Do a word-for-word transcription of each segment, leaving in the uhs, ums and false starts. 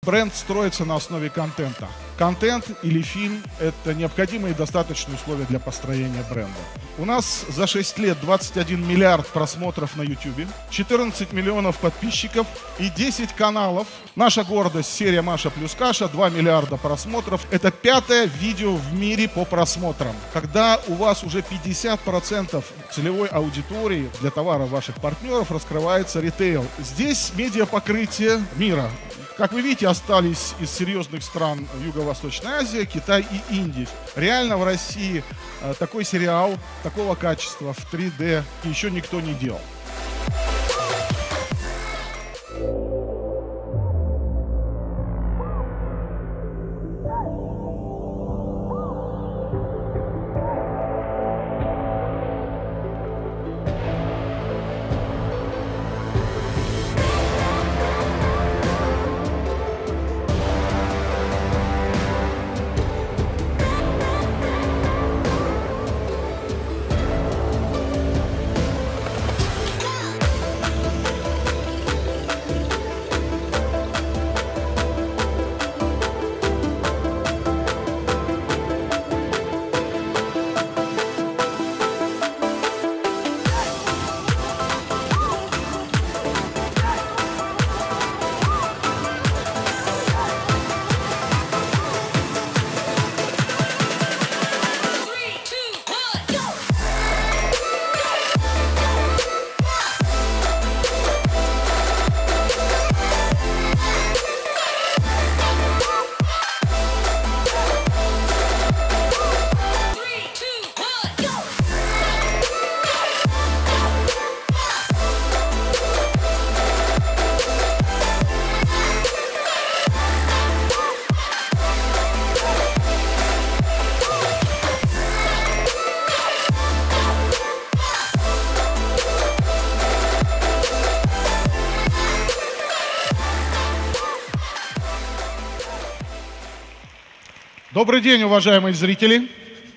Бренд строится на основе контента. Контент или фильм – это необходимые и достаточные условия для построения бренда. У нас за шесть лет двадцать один миллиард просмотров на YouTube, четырнадцать миллионов подписчиков и десять каналов. Наша гордость – серия «Маша плюс Каша», два миллиарда просмотров. Это пятое видео в мире по просмотрам. Когда у вас уже пятьдесят процентов целевой аудитории для товаров ваших партнеров раскрывается ритейл. Здесь медиапокрытие мира. Как вы видите, остались из серьезных стран Юго-Восточной Азии, Китай и Индия. Реально в России такой сериал, такого качества в три дэ еще никто не делал. Добрый день, уважаемые зрители!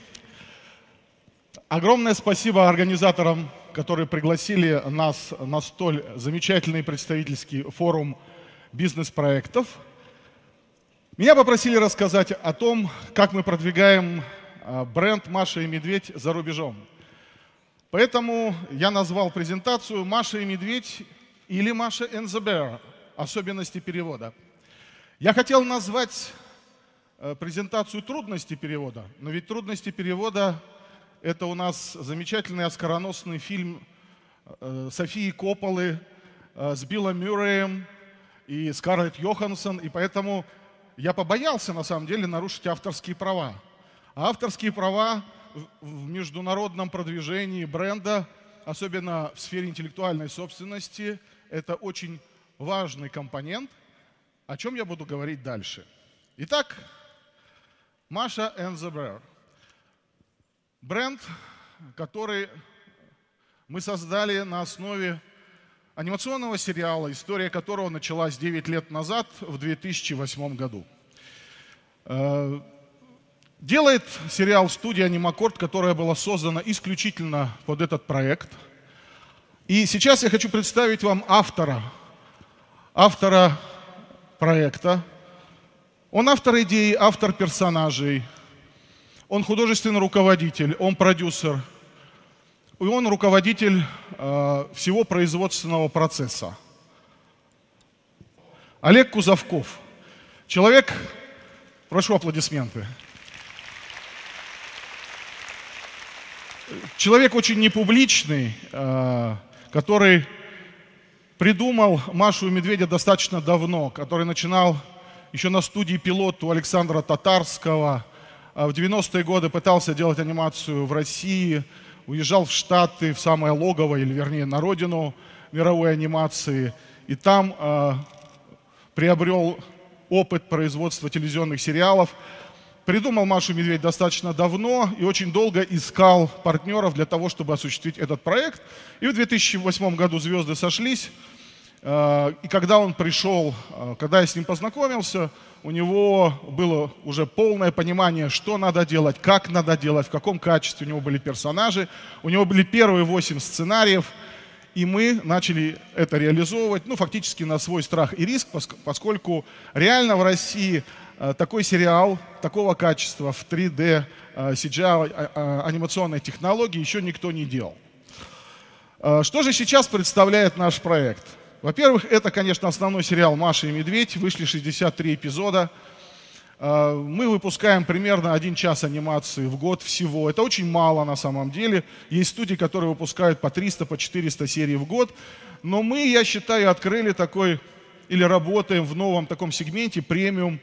Огромное спасибо организаторам, которые пригласили нас на столь замечательный представительский форум бизнес-проектов. Меня попросили рассказать о том, как мы продвигаем бренд «Маша и Медведь» за рубежом. Поэтому я назвал презентацию «Маша и Медведь» или «Маша and the Bear. Особенности перевода». Я хотел назвать презентацию «Трудности перевода», но ведь трудности перевода — это у нас замечательный оскароносный фильм Софии Копполы с Биллом Мюрреем и Скарлетт Йоханссон, и поэтому я побоялся на самом деле нарушить авторские права. А авторские права в международном продвижении бренда, особенно в сфере интеллектуальной собственности, это очень важный компонент, о чем я буду говорить дальше. Итак, Маша and the Bear. Бренд, который мы создали на основе анимационного сериала, история которого началась девять лет назад, в две тысячи восьмом году. Делает сериал студия Анимакорд, которая была создана исключительно под этот проект. И сейчас я хочу представить вам автора, автора проекта. Он автор идеи, автор персонажей, он художественный руководитель, он продюсер, и он руководитель э, всего производственного процесса. Олег Кузовков. Человек, прошу аплодисменты. Человек очень непубличный, э, который придумал Машу и Медведя достаточно давно, который начинал еще на студии «Пилот» у Александра Татарского. В девяностые годы пытался делать анимацию в России, уезжал в Штаты, в самое логово, или вернее на родину мировой анимации. И там э, приобрел опыт производства телевизионных сериалов. Придумал Машу и Медведь достаточно давно и очень долго искал партнеров для того, чтобы осуществить этот проект. И в две тысячи восьмом году звезды сошлись. И когда он пришел, когда я с ним познакомился, у него было уже полное понимание, что надо делать, как надо делать, в каком качестве. У него были персонажи, у него были первые восемь сценариев. И мы начали это реализовывать, ну, фактически на свой страх и риск, поскольку реально в России такой сериал, такого качества в три дэ, си джи ай, анимационной технологии еще никто не делал. Что же сейчас представляет наш проект? Во-первых, это, конечно, основной сериал «Маша и Медведь». Вышли шестьдесят три эпизода. Мы выпускаем примерно один час анимации в год всего. Это очень мало на самом деле. Есть студии, которые выпускают по триста, по четыреста серий в год. Но мы, я считаю, открыли такой, или работаем в новом таком сегменте, премиум,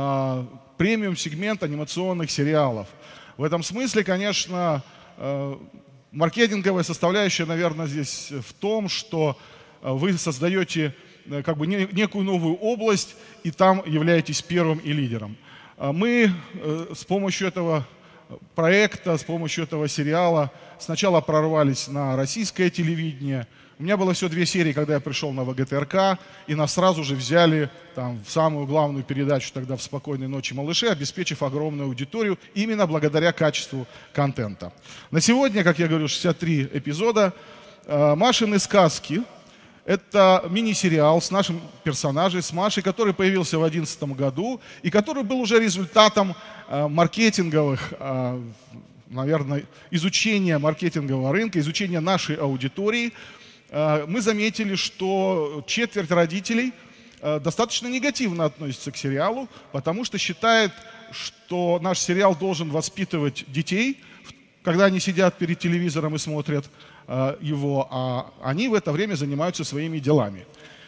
премиум сегмент анимационных сериалов. В этом смысле, конечно, маркетинговая составляющая, наверное, здесь в том, что вы создаете как бы некую новую область, и там являетесь первым и лидером. Мы с помощью этого проекта, с помощью этого сериала сначала прорвались на российское телевидение. У меня было всего две серии, когда я пришел на вэ гэ тэ эр ка, и нас сразу же взяли там, в самую главную передачу тогда в «Спокойной ночи, малыши», обеспечив огромную аудиторию именно благодаря качеству контента. На сегодня, как я говорю, шестьдесят три эпизода. «Машины сказки». Это мини-сериал с нашим персонажем, с Машей, который появился в две тысячи одиннадцатом году и который был уже результатом э, маркетинговых, э, наверное, изучения маркетингового рынка, изучения нашей аудитории. Э, мы заметили, что четверть родителей э, достаточно негативно относится к сериалу, потому что считает, что наш сериал должен воспитывать детей, когда они сидят перед телевизором и смотрят его, а они в это время занимаются своими делами.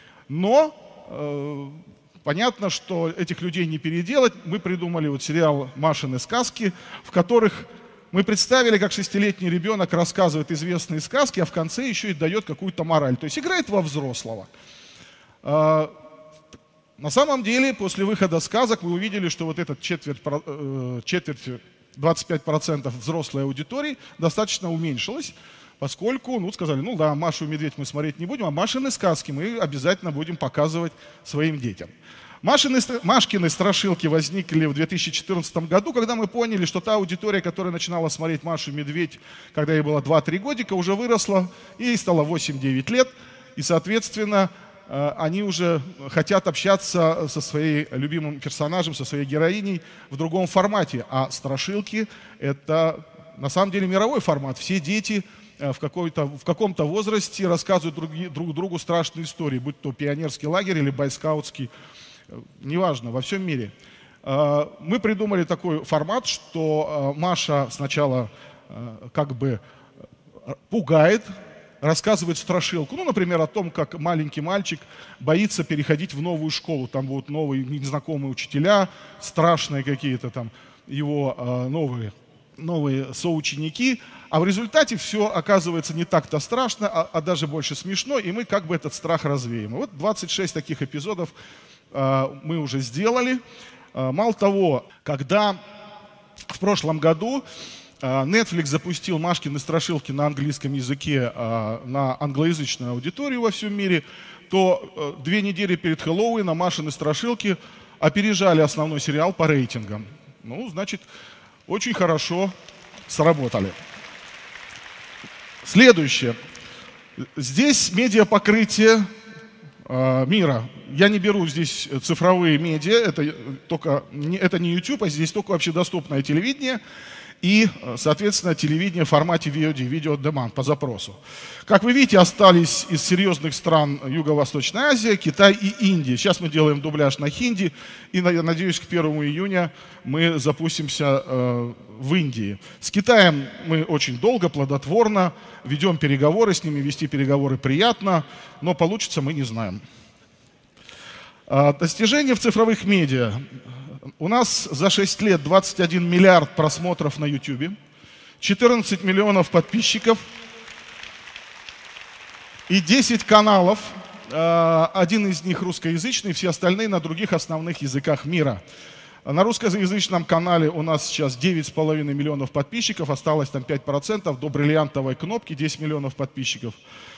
Но э, понятно, что этих людей не переделать. Мы придумали вот сериал «Машины сказки», в которых мы представили, как шестилетний ребенок рассказывает известные сказки, а в конце еще и дает какую-то мораль. То есть играет во взрослого. Э, на самом деле, после выхода сказок мы увидели, что вот этот четверть, э, четверть двадцать пять процентов взрослой аудитории достаточно уменьшилась. Поскольку, ну, сказали, ну да, Машу и Медведь мы смотреть не будем, а Машины сказки мы обязательно будем показывать своим детям. Машины, Машкины страшилки возникли в две тысячи четырнадцатом году, когда мы поняли, что та аудитория, которая начинала смотреть Машу и Медведь, когда ей было два-три годика, уже выросла, и ей стало восемь-девять лет, и, соответственно, они уже хотят общаться со своим любимым персонажем, со своей героиней в другом формате. А страшилки — это на самом деле мировой формат. Все дети в, в каком-то возрасте рассказывают друг, друг другу страшные истории, будь то пионерский лагерь или бойскаутский, неважно, во всем мире. Мы придумали такой формат, что Маша сначала как бы пугает, рассказывает страшилку. Ну, например, о том, как маленький мальчик боится переходить в новую школу. Там будут новые незнакомые учителя, страшные какие-то там его новые, новые соученики. А в результате все оказывается не так-то страшно, а, а даже больше смешно, и мы как бы этот страх развеем. И вот двадцать шесть таких эпизодов э, мы уже сделали. Э, мало того, когда в прошлом году э, Netflix запустил Машкины страшилки на английском языке э, на англоязычную аудиторию во всем мире, то э, две недели перед Хэллоуином Машины страшилки опережали основной сериал по рейтингам. Ну, значит, очень хорошо сработали. Следующее. Здесь медиапокрытие э, мира. Я не беру здесь цифровые медиа, это, только, это не YouTube, а здесь только общедоступное телевидение и, соответственно, телевидение в формате ви о ди, Video on Demand, по запросу. Как вы видите, остались из серьезных стран Юго-Восточной Азии, Китай и Индия. Сейчас мы делаем дубляж на хинди, и, я надеюсь, к первому июня мы запустимся э, в Индии. С Китаем мы очень долго, плодотворно ведем переговоры, с ними вести переговоры приятно, но получится мы не знаем. Э, достижения в цифровых медиа. У нас за шесть лет двадцать один миллиард просмотров на YouTube, четырнадцать миллионов подписчиков и десять каналов, один из них русскоязычный, все остальные на других основных языках мира. На русскоязычном канале у нас сейчас девять с половиной миллионов подписчиков, осталось там пять процентов до бриллиантовой кнопки, десять миллионов подписчиков.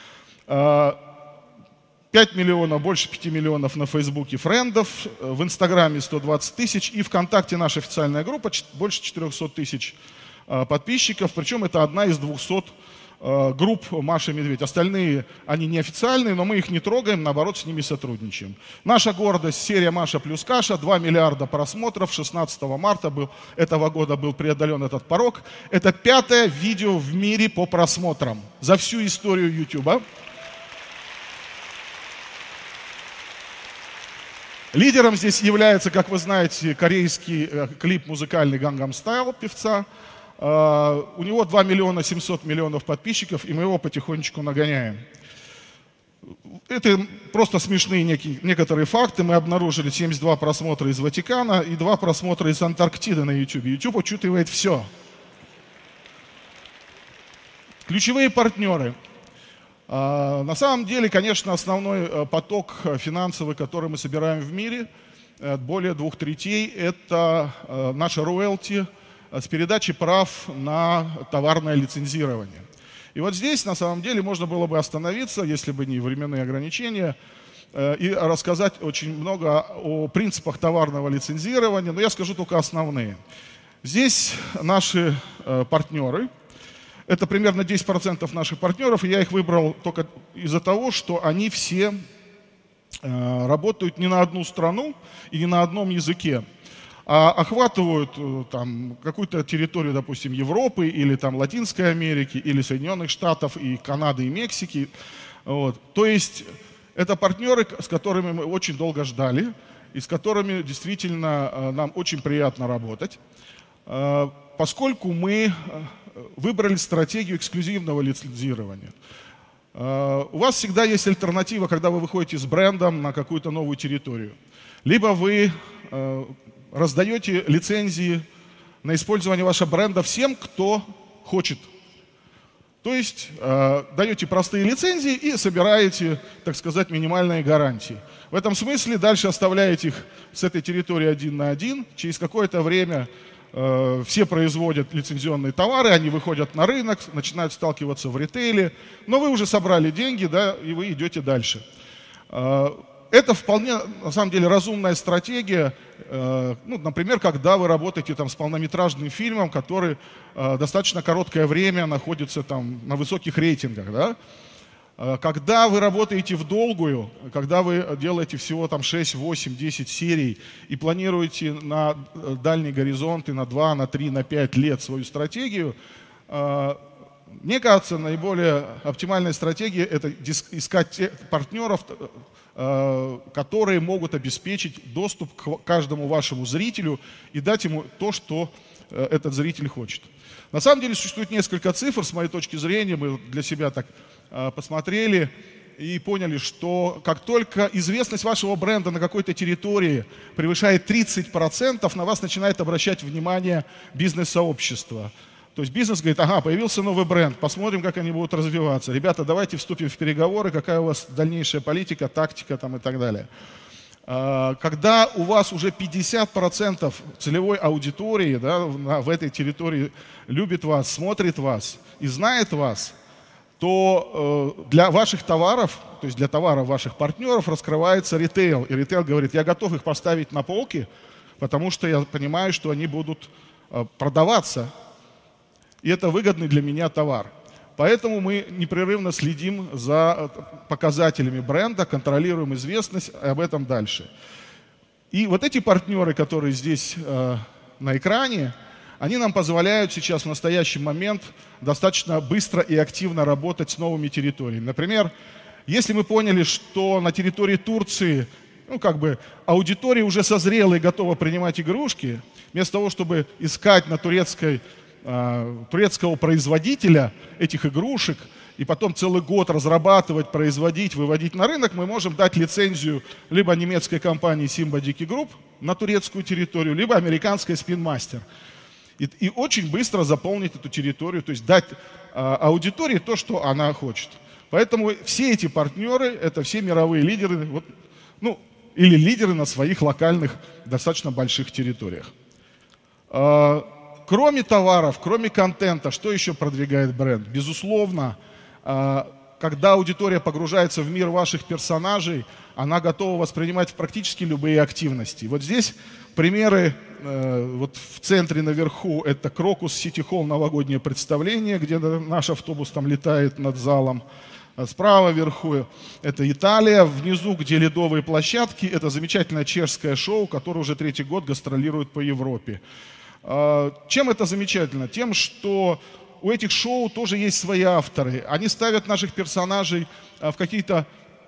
пять миллионов, больше пяти миллионов на Фейсбуке френдов, в Инстаграме сто двадцать тысяч и ВКонтакте наша официальная группа больше четырехсот тысяч подписчиков, причем это одна из двухсот групп Маша и Медведь. Остальные, они неофициальные, но мы их не трогаем, наоборот, с ними сотрудничаем. Наша гордость, серия «Маша плюс Каша», два миллиарда просмотров, шестнадцатого марта был, этого года был преодолен этот порог. Это пятое видео в мире по просмотрам за всю историю YouTube. Лидером здесь является, как вы знаете, корейский клип музыкальный «Gangnam Style» певца. Uh, у него два миллиона семьсот миллионов подписчиков, и мы его потихонечку нагоняем. Это просто смешные некие, некоторые факты. Мы обнаружили семьдесят два просмотра из Ватикана и два просмотра из Антарктиды на YouTube. YouTube учитывает все. Ключевые партнеры. Uh, на самом деле, конечно, основной поток финансовый, который мы собираем в мире, более двух третей, это uh, наши роялти с передачи прав на товарное лицензирование. И вот здесь, на самом деле, можно было бы остановиться, если бы не временные ограничения, и рассказать очень много о принципах товарного лицензирования, но я скажу только основные. Здесь наши партнеры, это примерно десять процентов наших партнеров, и я их выбрал только из-за того, что они все работают не на одну страну и не на одном языке, а охватывают там какую-то территорию, допустим, Европы или там Латинской Америки, или Соединенных Штатов, и Канады, и Мексики. Вот. То есть это партнеры, с которыми мы очень долго ждали, и с которыми действительно нам очень приятно работать, поскольку мы выбрали стратегию эксклюзивного лицензирования. У вас всегда есть альтернатива, когда вы выходите с брендом на какую-то новую территорию. Либо вы раздаете лицензии на использование вашего бренда всем, кто хочет. То есть э, даете простые лицензии и собираете, так сказать, минимальные гарантии. В этом смысле дальше оставляете их с этой территории один на один. Через какое-то время э, все производят лицензионные товары, они выходят на рынок, начинают сталкиваться в ритейле. Но вы уже собрали деньги, да, и вы идете дальше. Э, Это вполне, на самом деле, разумная стратегия, э, ну, например, когда вы работаете там, с полнометражным фильмом, который э, достаточно короткое время находится там, на высоких рейтингах. Да? Э, когда вы работаете в долгую, когда вы делаете всего там, шесть, восемь, десять серий и планируете на дальний горизонт и на два, на три, на пять лет свою стратегию, э, мне кажется, наиболее оптимальная стратегия – это искать партнеров, которые могут обеспечить доступ к каждому вашему зрителю и дать ему то, что этот зритель хочет. На самом деле существует несколько цифр, с моей точки зрения, мы для себя так посмотрели и поняли, что как только известность вашего бренда на какой-то территории превышает тридцать процентов, на вас начинает обращать внимание бизнес-сообщество. То есть бизнес говорит, ага, появился новый бренд, посмотрим, как они будут развиваться. Ребята, давайте вступим в переговоры, какая у вас дальнейшая политика, тактика там, и так далее. Когда у вас уже пятьдесят процентов целевой аудитории, да, в этой территории любит вас, смотрит вас и знает вас, то для ваших товаров, то есть для товаров ваших партнеров раскрывается ритейл. И ритейл говорит, я готов их поставить на полки, потому что я понимаю, что они будут продаваться. И это выгодный для меня товар. Поэтому мы непрерывно следим за показателями бренда, контролируем известность, и об этом дальше. И вот эти партнеры, которые здесь э, на экране, они нам позволяют сейчас в настоящий момент достаточно быстро и активно работать с новыми территориями. Например, если мы поняли, что на территории Турции ну, как бы, аудитория уже созрела и готова принимать игрушки, вместо того, чтобы искать на турецкой турецкого производителя этих игрушек и потом целый год разрабатывать, производить, выводить на рынок, мы можем дать лицензию либо немецкой компании Simba Dickey Group на турецкую территорию, либо американской Spin Master. И, и очень быстро заполнить эту территорию, то есть дать а, аудитории то, что она хочет. Поэтому все эти партнеры, это все мировые лидеры, вот, ну, или лидеры на своих локальных, достаточно больших территориях. А, Кроме товаров, кроме контента, что еще продвигает бренд? Безусловно, когда аудитория погружается в мир ваших персонажей, она готова воспринимать практически любые активности. Вот здесь примеры Вот в центре наверху это Крокус Сити Холл, новогоднее представление, где наш автобус там летает над залом. Справа вверху это Италия, внизу, где ледовые площадки, это замечательное чешское шоу, которое уже третий год гастролирует по Европе. Чем это замечательно? Тем, что у этих шоу тоже есть свои авторы. Они ставят наших персонажей в какие-то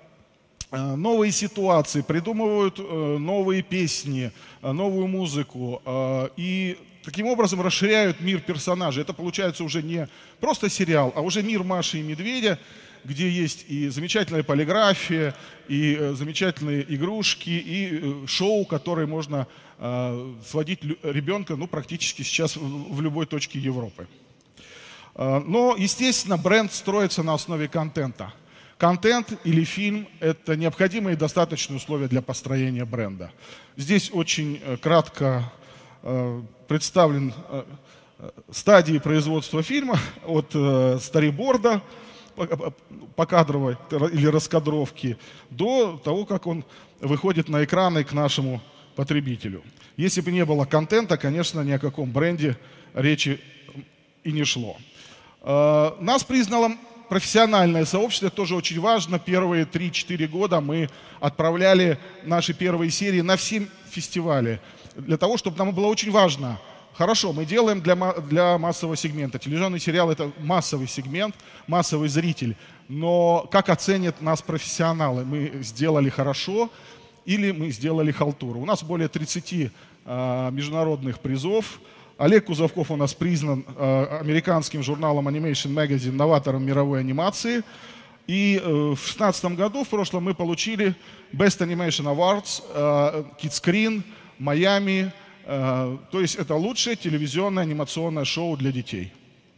новые ситуации, придумывают новые песни, новую музыку и таким образом расширяют мир персонажей. Это получается уже не просто сериал, а уже мир Маши и Медведя, где есть и замечательная полиграфия, и замечательные игрушки, и шоу, которые можно сводить ребенка ну, практически сейчас в любой точке Европы. Но, естественно, бренд строится на основе контента. Контент или фильм – это необходимые и достаточные условия для построения бренда. Здесь очень кратко представлен стадии производства фильма от сториборда, покадровой или раскадровки, до того, как он выходит на экраны к нашему потребителю. Если бы не было контента, конечно, ни о каком бренде речи и не шло. Нас признало профессиональное сообщество, это тоже очень важно. Первые три-четыре года мы отправляли наши первые серии на все фестивали, для того, чтобы нам было очень важно. Хорошо, мы делаем для, для массового сегмента. Телевизионный сериал – это массовый сегмент, массовый зритель. Но как оценят нас профессионалы? Мы сделали хорошо или мы сделали халтуру? У нас более тридцати э, международных призов. Олег Кузовков у нас признан э, американским журналом Animation Magazine новатором мировой анимации. И э, в две тысячи шестнадцатом году, в прошлом, мы получили Best Animation Awards, э, Kidscreen, Майами. Э, то есть это лучшее телевизионное анимационное шоу для детей.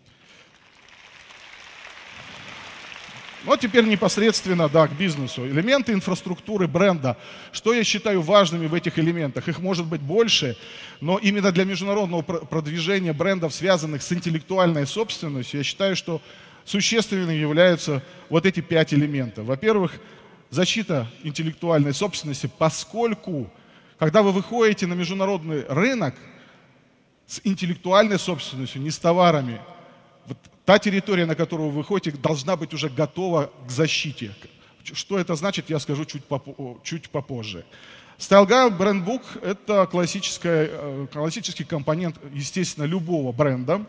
Вот теперь непосредственно, да, к бизнесу. Элементы инфраструктуры бренда. Что я считаю важными в этих элементах? Их может быть больше, но именно для международного продвижения брендов, связанных с интеллектуальной собственностью, я считаю, что существенными являются вот эти пять элементов. Во-первых, защита интеллектуальной собственности, поскольку, когда вы выходите на международный рынок с интеллектуальной собственностью, не с товарами, вот та территория, на которую вы выходите, должна быть уже готова к защите. Что это значит, я скажу чуть, попо- чуть попозже. Style Guide Brand Book – это классический компонент, естественно, любого бренда.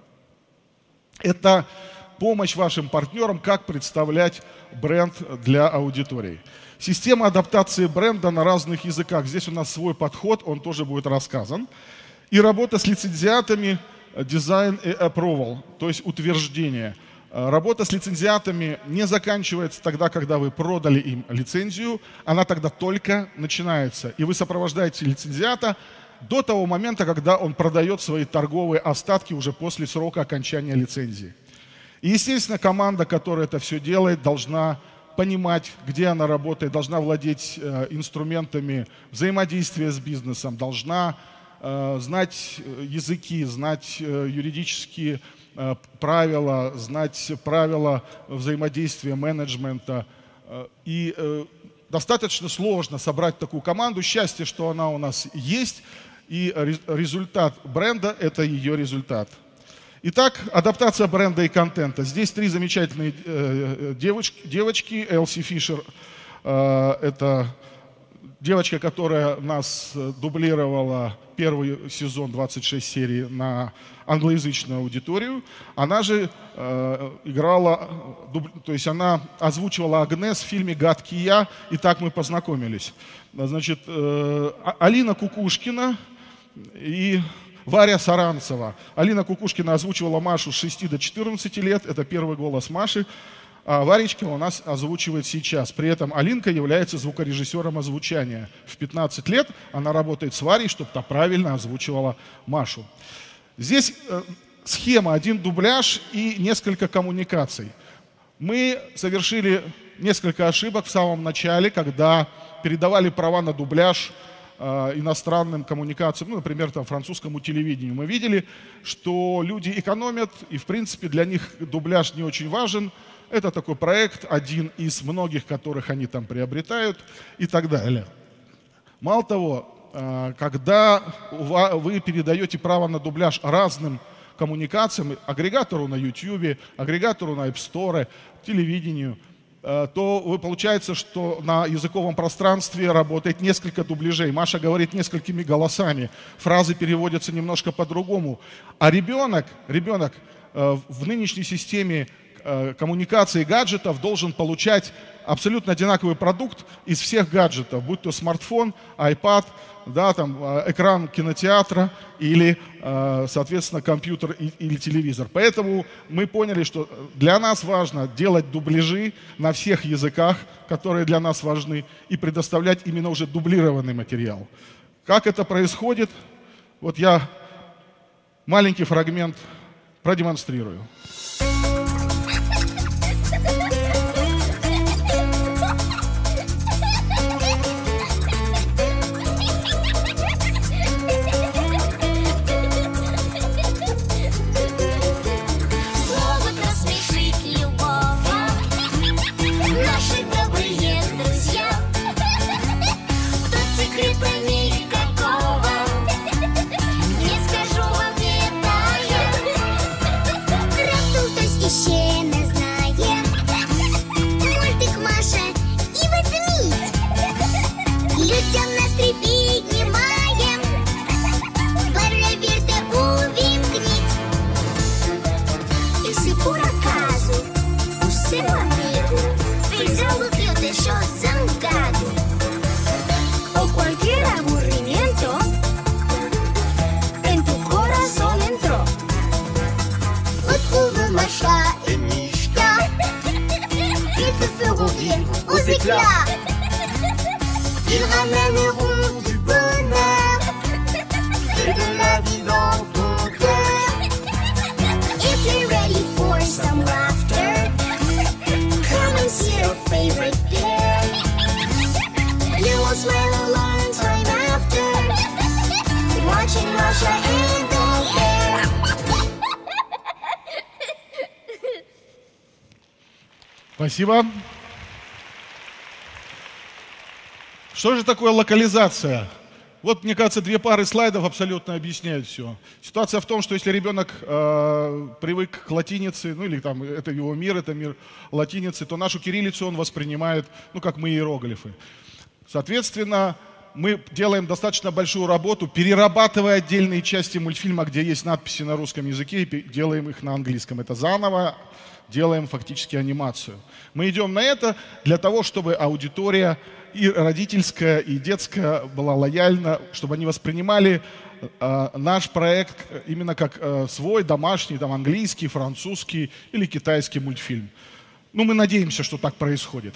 Это помощь вашим партнерам, как представлять бренд для аудитории. Система адаптации бренда на разных языках. Здесь у нас свой подход, он тоже будет рассказан. И работа с лицензиатами, design и approval, то есть утверждение. Работа с лицензиатами не заканчивается тогда, когда вы продали им лицензию, она тогда только начинается. И вы сопровождаете лицензиата до того момента, когда он продает свои торговые остатки уже после срока окончания лицензии. И, естественно, команда, которая это все делает, должна понимать, где она работает, должна владеть э, инструментами взаимодействия с бизнесом, должна э, знать языки, знать э, юридические э, правила, знать правила взаимодействия менеджмента. Э, и э, достаточно сложно собрать такую команду. Счастье, что она у нас есть, и результат бренда – это ее результат. Итак, адаптация бренда и контента. Здесь три замечательные э, девочки, девочки. Элси Фишер э, – это девочка, которая нас дублировала первый сезон, двадцать шесть серий, на англоязычную аудиторию. Она же э, играла, дуб, то есть она озвучивала Агнес в фильме «Гадкий я», и так мы познакомились. Значит, э, Алина Кукушкина и Варя Саранцева. Алина Кукушкина озвучивала Машу с шести до четырнадцати лет, это первый голос Маши. А Варечка у нас озвучивает сейчас. При этом Алинка является звукорежиссером озвучания. В пятнадцать лет она работает с Варей, чтобы та правильно озвучивала Машу. Здесь э, схема, один дубляж и несколько коммуникаций. Мы совершили несколько ошибок в самом начале, когда передавали права на дубляж иностранным коммуникациям, ну, например, там, французскому телевидению. Мы видели, что люди экономят, и, в принципе, для них дубляж не очень важен. Это такой проект, один из многих, которых они там приобретают и так далее. Мало того, когда вы передаете право на дубляж разным коммуникациям, агрегатору на YouTube, агрегатору на App Store, телевидению, то вы, получается, что на языковом пространстве работает несколько дубляжей. Маша говорит несколькими голосами, фразы переводятся немножко по-другому. А ребенок, ребенок в нынешней системе коммуникации гаджетов должен получать абсолютно одинаковый продукт из всех гаджетов, будь то смартфон, iPad, да, там, экран кинотеатра или, соответственно, компьютер или телевизор. Поэтому мы поняли, что для нас важно делать дубляжи на всех языках, которые для нас важны, и предоставлять именно уже дублированный материал. Как это происходит? Вот я маленький фрагмент продемонстрирую. Ils ramèneront du bonheur et de la vie dans ton cœur. If you're ready for some laughter, come and see your favorite pair. You will smile a long time after watching Masha and the Bear. Спасибо. Что же такое локализация? Вот, мне кажется, две пары слайдов абсолютно объясняют все. Ситуация в том, что если ребенок э, привык к латинице, ну или там это его мир, это мир латиницы, то нашу кириллицу он воспринимает, ну как мы иероглифы. Соответственно, мы делаем достаточно большую работу, перерабатывая отдельные части мультфильма, где есть надписи на русском языке, и делаем их на английском. Это заново делаем фактически анимацию. Мы идем на это для того, чтобы аудитория и родительская, и детская была лояльна, чтобы они воспринимали э, наш проект именно как э, свой домашний, там, английский, французский или китайский мультфильм. Ну, мы надеемся, что так происходит.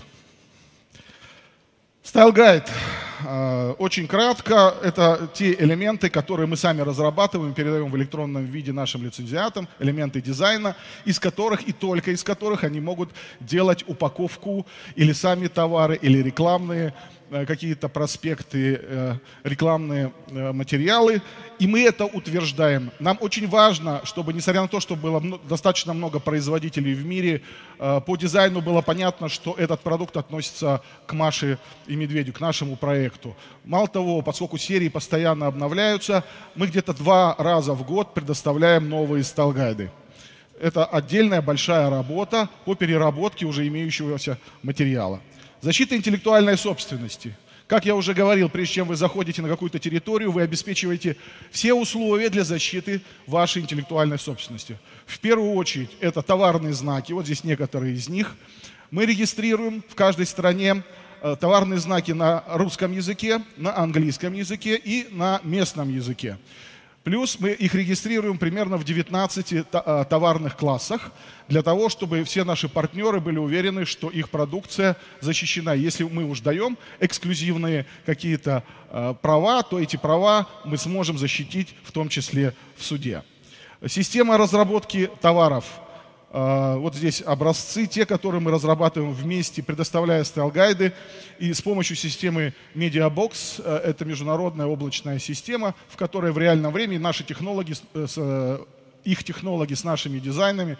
Style Guide. Очень кратко, это те элементы, которые мы сами разрабатываем, передаем в электронном виде нашим лицензиатам, элементы дизайна, из которых и только из которых они могут делать упаковку или сами товары, или рекламные какие-то проспекты, рекламные материалы. И мы это утверждаем. Нам очень важно, чтобы, несмотря на то, что было достаточно много производителей в мире, по дизайну было понятно, что этот продукт относится к Маше и Медведю, к нашему проекту. Мало того, поскольку серии постоянно обновляются, мы где-то два раза в год предоставляем новые стайлгайды. Это отдельная большая работа по переработке уже имеющегося материала. Защита интеллектуальной собственности. Как я уже говорил, прежде чем вы заходите на какую-то территорию, вы обеспечиваете все условия для защиты вашей интеллектуальной собственности. В первую очередь, это товарные знаки, вот здесь некоторые из них. Мы регистрируем в каждой стране товарные знаки на русском языке, на английском языке и на местном языке. Плюс мы их регистрируем примерно в девятнадцати товарных классах, для того, чтобы все наши партнеры были уверены, что их продукция защищена. Если мы уж даем эксклюзивные какие-то э, права, то эти права мы сможем защитить, в том числе в суде. Система разработки товаров. Э, вот здесь образцы, те, которые мы разрабатываем вместе, предоставляя стайлгайды. И с помощью системы MediaBox, э, это международная облачная система, в которой в реальном времени наши технологи, э, с, э, их технологи с нашими дизайнами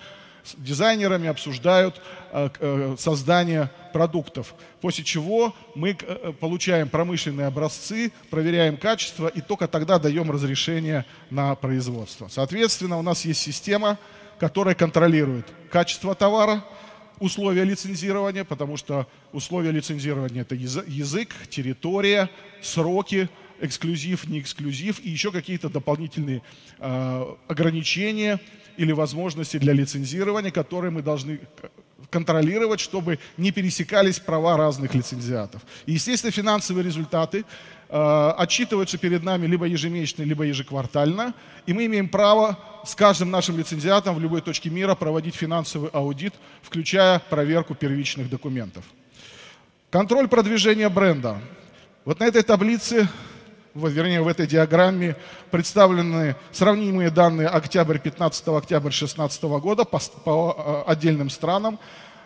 с дизайнерами обсуждают создание продуктов, после чего мы получаем промышленные образцы, проверяем качество и только тогда даем разрешение на производство. Соответственно, у нас есть система, которая контролирует качество товара, условия лицензирования, потому что условия лицензирования — это язык, территория, сроки, эксклюзив, не эксклюзив и еще какие-то дополнительные э, ограничения или возможности для лицензирования, которые мы должны контролировать, чтобы не пересекались права разных лицензиатов. И, естественно, финансовые результаты э, отчитываются перед нами либо ежемесячно, либо ежеквартально, и мы имеем право с каждым нашим лицензиатом в любой точке мира проводить финансовый аудит, включая проверку первичных документов. Контроль продвижения бренда. Вот на этой таблице, вот, вернее, в этой диаграмме представлены сравнимые данные октябрь пятнадцатого, октябрь шестнадцатого года по, по отдельным странам.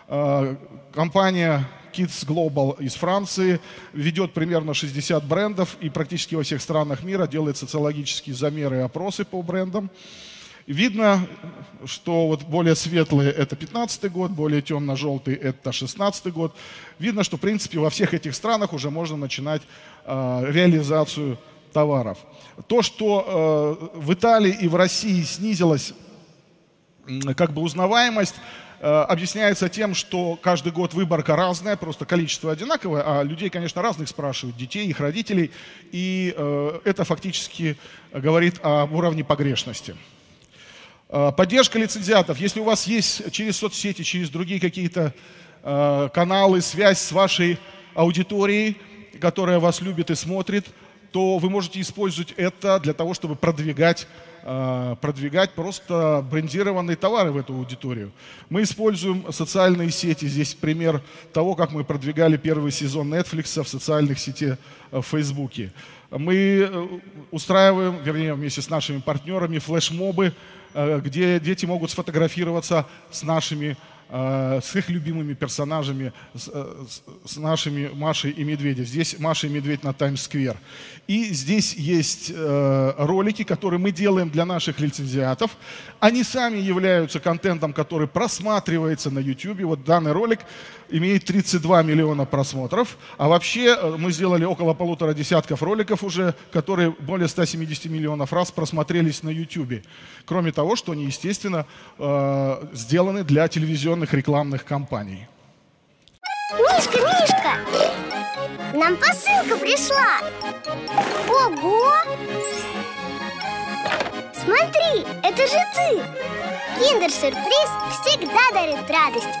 Компания Kids Global из Франции ведет примерно шестьдесят брендов и практически во всех странах мира делает социологические замеры и опросы по брендам. Видно, что вот более светлые — это пятнадцатый год, более темно-желтый — это шестнадцатый год. Видно, что, в принципе, во всех этих странах уже можно начинать э, реализацию товаров. То, что э, в Италии и в России снизилась э, как бы узнаваемость, э, объясняется тем, что каждый год выборка разная, просто количество одинаковое, а людей, конечно, разных спрашивают, детей, их родителей, и э, это фактически говорит об уровне погрешности. Поддержка лицензиатов. Если у вас есть через соцсети, через другие какие-то э, каналы, связь с вашей аудиторией, которая вас любит и смотрит, то вы можете использовать это для того, чтобы продвигать, э, продвигать просто брендированные товары в эту аудиторию. Мы используем социальные сети. Здесь пример того, как мы продвигали первый сезон Netflix в социальных сетях в Фейсбуке. Мы устраиваем, вернее, вместе с нашими партнерами, флешмобы, где дети могут сфотографироваться с нашими, с их любимыми персонажами, с, с нашими Машей и Медведем. Здесь Маша и Медведь на Таймс-сквер. И здесь есть ролики, которые мы делаем для наших лицензиатов. Они сами являются контентом, который просматривается на YouTube. Вот данный ролик имеет тридцать два миллиона просмотров. А вообще мы сделали около полутора десятков роликов уже, которые более ста семидесяти миллионов раз просмотрелись на YouTube. Кроме того, что они, естественно, сделаны для телевизионных рекламных кампаний. Мишка, Мишка! Нам посылка пришла! Ого! Смотри, это же ты! Киндер-сюрприз всегда дарит радость.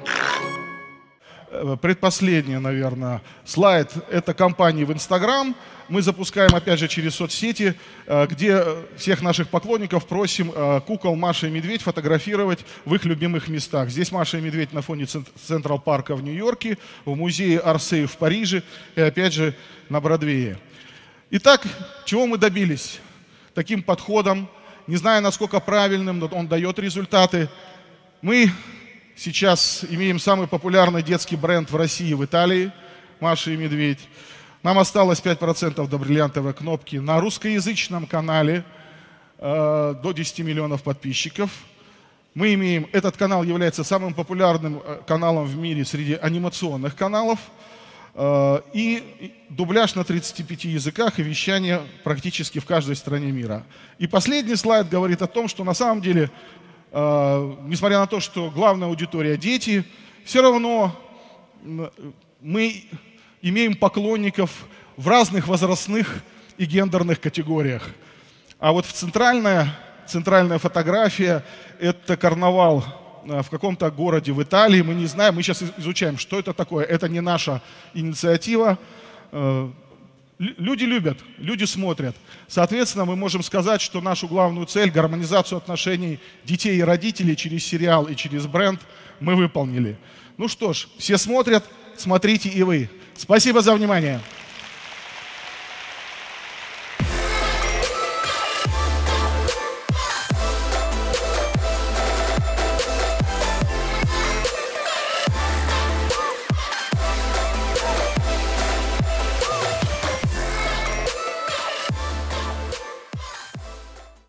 Предпоследний, наверное, слайд – это кампании в Instagram. Мы запускаем, опять же, через соцсети, где всех наших поклонников просим кукол Маша и Медведь фотографировать в их любимых местах. Здесь Маша и Медведь на фоне Централ Парка в Нью-Йорке, в музее Орсей в Париже и, опять же, на Бродвее. Итак, чего мы добились таким подходом? Не знаю, насколько правильным, но он дает результаты. Мы сейчас имеем самый популярный детский бренд в России, в Италии, Маша и Медведь. Нам осталось пять процентов до бриллиантовой кнопки. На русскоязычном канале э, до десяти миллионов подписчиков. Мы имеем, этот канал является самым популярным каналом в мире среди анимационных каналов. Э, и дубляж на тридцати пяти языках и вещание практически в каждой стране мира. И последний слайд говорит о том, что на самом деле, э, несмотря на то, что главная аудитория дети, все равно мы имеем поклонников в разных возрастных и гендерных категориях. А вот в центральная, центральная фотография – это карнавал в каком-то городе в Италии. Мы не знаем, мы сейчас изучаем, что это такое. Это не наша инициатива. Люди любят, люди смотрят. Соответственно, мы можем сказать, что нашу главную цель – гармонизацию отношений детей и родителей через сериал и через бренд – мы выполнили. Ну что ж, все смотрят, смотрите и вы. Спасибо за внимание.